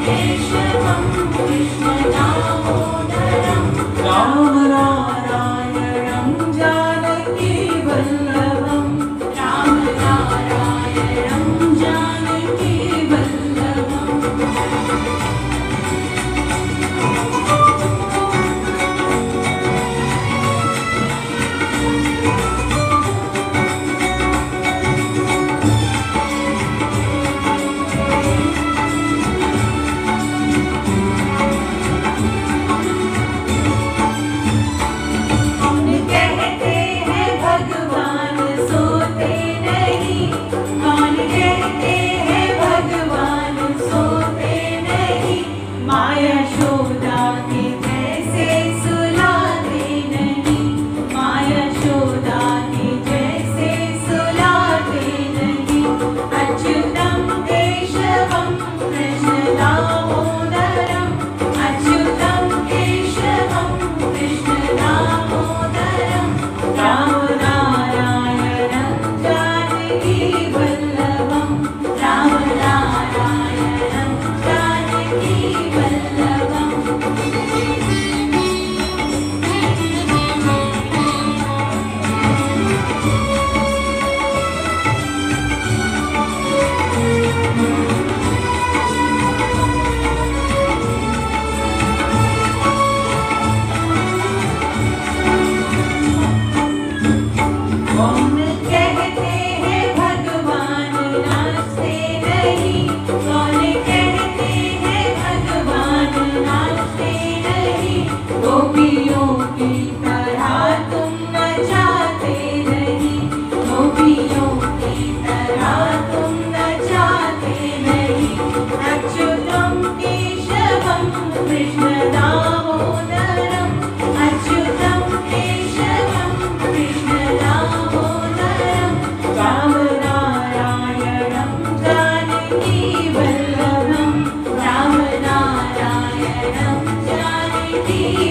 केशवं कृष्णदामोदरं राम नारायणं जानकी वल्लभं राम नारायणं जानकी वल्लभम् कहते हैं भगवान सोते नहीं, कौन कहते हैं भगवान सोते नहीं, माया यशोदा के जैसे सुलाते नहीं, माया यशोदा के जैसे सुलाते नहीं। अच्युतं केशवं कृष्णदामोदरं, अच्युतं केशवं कृष्णदामोदरं राम नारायणं जानकी वल्लभं, राम नारायणं जानकी वल्लभम्। कौन कहते हैं भगवान नाचते नहीं, कौन कहते हैं भगवान नाचते नहीं, गोपियों की तरह तुम नचाते नहीं, गोपियों की तरह तुम नचाते नहीं। अच्युतं केशवं कृष्णदामोदरं, अच्युतं केशवं कृष्णदामोदरं राम नारायणं जानकी वल्लभं, राम नारायणं जानकी